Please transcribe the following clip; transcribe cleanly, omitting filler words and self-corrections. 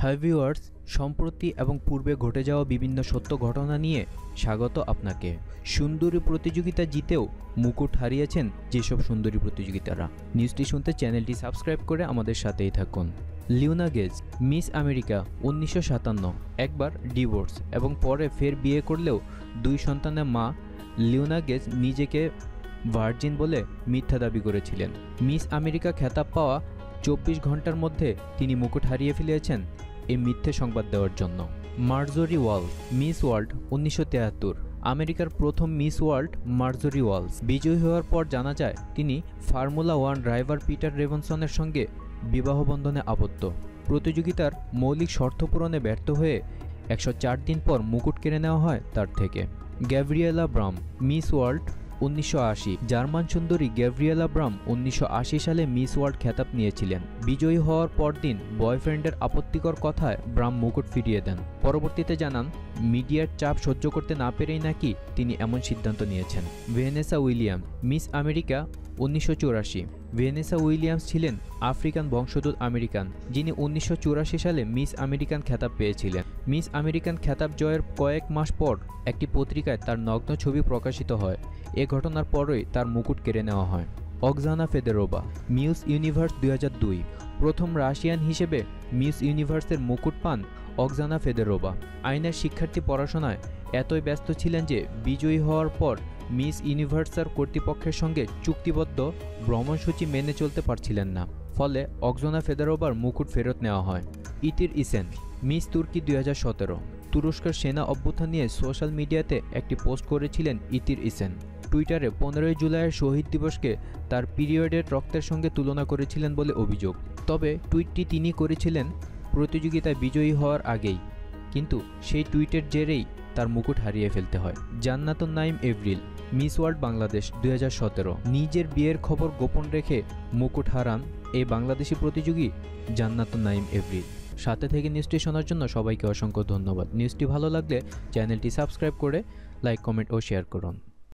Hi viewers, সম্প্রতি এবং পূর্বে ঘটে যাওয়া বিভিন্ন সত্য ঘটনা নিয়ে স্বাগত আপনাকে। সুন্দরী প্রতিযোগিতা জিতেও মুকুট হারিয়েছেন যেসব সুন্দরী প্রতিযোগিতারা। নিউজটি শুনতে চ্যানেলটি সাবস্ক্রাইব করে আমাদের সাথেই থাকুন। লিওনা গেজ মিস আমেরিকা 1957, একবার ডিভোর্স এবং পরে ফের বিয়ে করলেও 2 সন্তানের মা লিওনা গেজ নিজেকে ভার্জিন বলে মিথ্যা দাবি করেছিলেন। মিস আমেরিকা খেতাব পাওয়া 24 ঘন্টার মধ্যে তিনি মুকুট হারিয়ে ফেলেছেন এই মিথ্যে সংবাদ দেওয়ার জন্য। মার্জরি ওয়ালস মিস ওয়ার্ল্ড 1973, আমেরিকার প্রথম মিস ওয়ার্ল্ড মার্জরি ওয়ালস বিজয়ী হওয়ার পর জানা যায় তিনি ফর্মুলা 1 ড্রাইভার পিটার রেভনসনের সঙ্গে বিবাহ বন্ধনে আবদ্ধ। প্রতিযোগিতার মৌলিক শর্ত পূরণে ব্যর্থ হয়ে 104 দিন পর মুকুট কেড়ে নেওয়া হয় তার থেকে। Gabriela Brahm Miss World 1980, German সুন্দরী গ্যাব্রিয়েলা ব্রাম 1980 সালে মিস ওয়ার্ল্ড খেতাব নিয়েছিলেন। বিজয়ী হওয়ার পরদিন বয়ফ্রেন্ডের আপত্তিকর কথায় ব্রাম মুকুট ফিরিয়ে দেন। পরবর্তীতে জানান মিডিয়ার চাপ সহ্য করতে না পেরেই নাকি তিনি এমন সিদ্ধান্ত নিয়েছেন। Vanessa Williams Miss America 1984, Vanessa Williams ছিলেন আফ্রিকান বংশোদ্ভূত আমেরিকান যিনি 1984 সালে মিস আমেরিকান খেতাব পেয়েছিলেন। মিস আমেরিকান খেতাব জয়ের কয়েক মাস পর একটি পত্রিকায় তার নগ্ন ছবি প্রকাশিত হয়। এ ঘটনার পরই তার মুকুট কেড়ে নেওয়া হয়। অক্সানা ফেদেরোভা মিস ইউনিভার্স 2002, প্রথম রাশিয়ান হিসেবে মিস ইউনিভার্সের মুকুট পান অক্সানা ফেদেরোভা। আইনের শিক্ষার্থী পড়াশোনায় এতই ব্যস্ত ছিলেন যে বিজয়ী হওয়ার পর মিস ইউনিভার্সাল কর্তৃপক্ষের সঙ্গে চুক্তিবদ্ধ ভ্রমণসূচি মেনে চলতে পারছিলেন না। ফলে অক্সানা ফেদেরোভার মুকুট ফেরত নেওয়া হয়। ইতির ইসেন মিস তুর্কি 2017, তুরস্কের সেনা অভ্যুত্থান নিয়ে সোশ্যাল মিডিয়াতে একটি পোস্ট করেছিলেন ইতির ইসেন। টুইটারে 15 জুলাইয়ের শহীদ দিবসকে তার পিরিয়ডের রক্তের সঙ্গে তুলনা করেছিলেন বলে অভিযোগ। তবে টুইটটি তিনি করেছিলেন প্রতিযোগিতায় বিজয়ী হওয়ার আগেই, কিন্তু সেই টুইটের জেরেই তার মুকুট হারিয়ে ফেলতে হয়। জান্নাতুন নাইম এভরিল মিস ওয়ার্ল্ড বাংলাদেশ 2017, নিজের বিয়ের খবর গোপন রেখে মুকুট হারান এই বাংলাদেশি প্রতিযোগী জান্নাতুন নাইম এভরিল। সাথে থেকে নিউজটি শোনার জন্য সবাইকে অসংখ্য ধন্যবাদ। নিউজটি ভালো লাগলে চ্যানেলটি সাবস্ক্রাইব করে লাইক, কমেন্ট ও শেয়ার করুন।